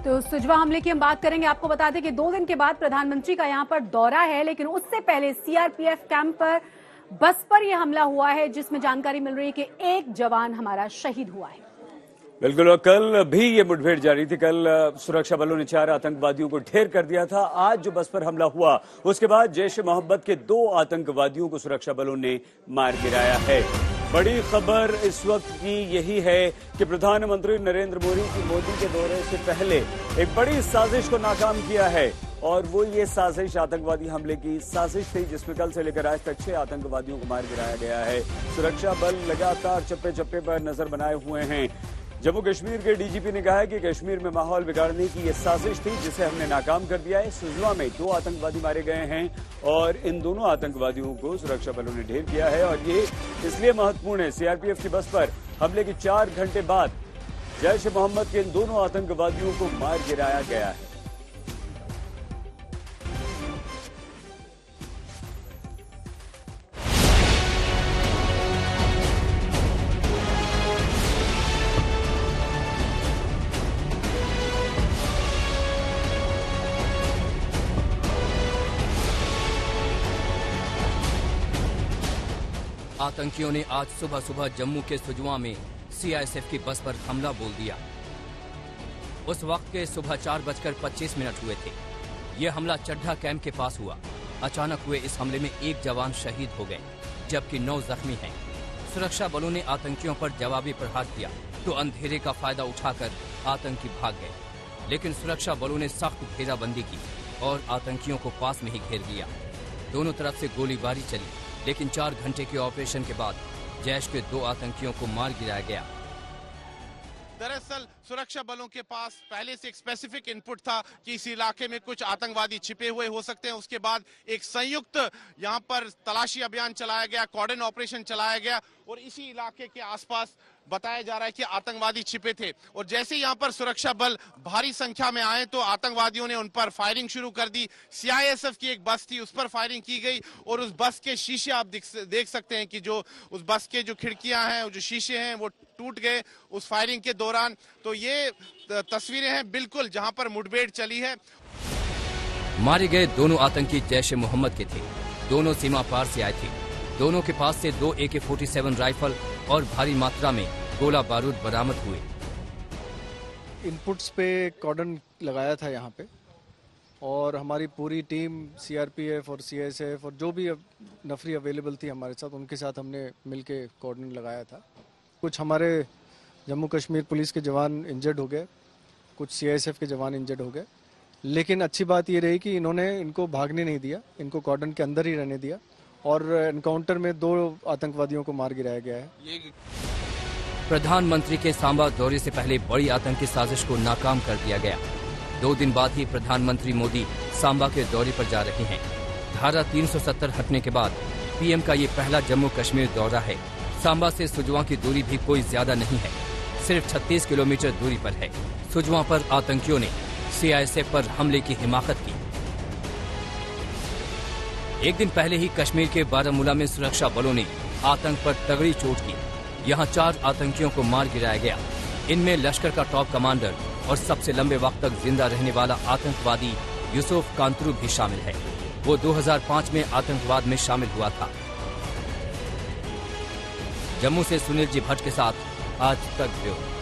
तो सुजवा हमले की हम बात करेंगे। आपको बता दें कि 2 दिन के बाद प्रधानमंत्री का यहां पर दौरा है, लेकिन उससे पहले सीआरपीएफ कैंप पर बस पर यह हमला हुआ है, जिसमें जानकारी मिल रही है कि एक जवान हमारा शहीद हुआ है। बिल्कुल, और कल भी ये मुठभेड़ जारी थी। कल सुरक्षा बलों ने 4 आतंकवादियों को ढेर कर दिया था। आज जो बस पर हमला हुआ, उसके बाद जैश ए मोहम्मद के 2 आतंकवादियों को सुरक्षा बलों ने मार गिराया है। बड़ी खबर इस वक्त की यही है कि प्रधानमंत्री नरेंद्र मोदी के दौरे से पहले एक बड़ी साजिश को नाकाम किया है, और वो ये साजिश आतंकवादी हमले की साजिश थी, जिसमें कल से लेकर आज तक 6 आतंकवादियों को मार गिराया गया है। सुरक्षा बल लगातार चप्पे चप्पे पर नजर बनाए हुए हैं। जम्मू कश्मीर के डीजीपी ने कहा है कि कश्मीर में माहौल बिगाड़ने की ये साजिश थी, जिसे हमने नाकाम कर दिया है। सुजवा में 2 आतंकवादी मारे गए हैं और इन दोनों आतंकवादियों को सुरक्षा बलों ने ढेर किया है, और ये इसलिए महत्वपूर्ण है। सीआरपीएफ की बस पर हमले के 4 घंटे बाद जैश ए मोहम्मद के इन दोनों आतंकवादियों को मार गिराया गया है। आतंकियों ने आज सुबह सुबह जम्मू के सुजवा में सीआईएसएफ की बस पर हमला बोल दिया। उस वक्त के सुबह 4:25 हुए थे। यह हमला चड्ढा कैंप के पास हुआ। अचानक हुए इस हमले में 1 जवान शहीद हो गए, जबकि 9 जख्मी हैं। सुरक्षा बलों ने आतंकियों पर जवाबी प्रहार किया तो अंधेरे का फायदा उठाकर आतंकी भाग गए, लेकिन सुरक्षा बलों ने सख्त घेराबंदी की और आतंकियों को पास में ही घेर लिया। दोनों तरफ से गोलीबारी चली, लेकिन 4 घंटे के ऑपरेशन के बाद जैश के 2 आतंकियों को मार गिराया गया। दरअसल सुरक्षा बलों के पास पहले से एक स्पेसिफिक इनपुट था कि इस इलाके में कुछ आतंकवादी छिपे हुए हो सकते हैं। उसके बाद एक संयुक्त यहां पर तलाशी अभियान चलाया गया, कॉर्डन ऑपरेशन चलाया गया, और इसी इलाके के आसपास बताया जा रहा है कि आतंकवादी छिपे थे। और जैसे यहां पर सुरक्षा बल भारी संख्या में आए तो आतंकवादियों ने उन पर फायरिंग शुरू कर दी। सीआईएसएफ की एक बस थी, उस पर फायरिंग की गई, और उस बस के शीशे आप देख सकते हैं कि जो उस बस के जो खिड़कियां हैं, जो शीशे हैं, वो टूट गए उस फायरिंग के दौरान। तो ये तस्वीरें हैं बिल्कुल जहां पर मुठभेड़ चली है। मारे गए दोनों आतंकी जैश ए मोहम्मद के थे। दोनों सीमा पार से आए थे। दोनों के पास से 2 AK-47 राइफल और भारी मात्रा में गोला बारूद बरामद हुए। इनपुट्स पे कॉर्डन लगाया था यहाँ पे, और हमारी पूरी टीम सीआरपीएफ और सीएसएफ और जो भी नफरी अवेलेबल थी हमारे साथ, उनके साथ हमने मिलके कॉर्डन लगाया था। कुछ हमारे जम्मू कश्मीर पुलिस के जवान इंजर्ड हो गए, कुछ सीआईएसएफ के जवान इंजर्ड हो गए, लेकिन अच्छी बात ये रही कि इनको भागने नहीं दिया, इनको कॉर्डन के अंदर ही रहने दिया, और एनकाउंटर में 2 आतंकवादियों को मार गिराया गया है। प्रधानमंत्री के सांबा दौरे से पहले बड़ी आतंकी साजिश को नाकाम कर दिया गया। 2 दिन बाद ही प्रधानमंत्री मोदी सांबा के दौरे पर जा रहे हैं। धारा 370 हटने के बाद पीएम का ये पहला जम्मू कश्मीर दौरा है। सांबा से सुजवा की दूरी भी कोई ज्यादा नहीं है, सिर्फ 36 किलोमीटर दूरी पर है। सुजवा पर आतंकियों ने सीआईएसएफ पर हमले की हिमाकत की। एक दिन पहले ही कश्मीर के बारामूला में सुरक्षा बलों ने आतंक पर तगड़ी चोट की। यहाँ 4 आतंकियों को मार गिराया गया। इनमें लश्कर का टॉप कमांडर और सबसे लंबे वक्त तक जिंदा रहने वाला आतंकवादी यूसुफ कांतरू भी शामिल है। वो 2005 में आतंकवाद में शामिल हुआ था। जम्मू से सुनील जी भट्ट के साथ आज तक ब्यूरो।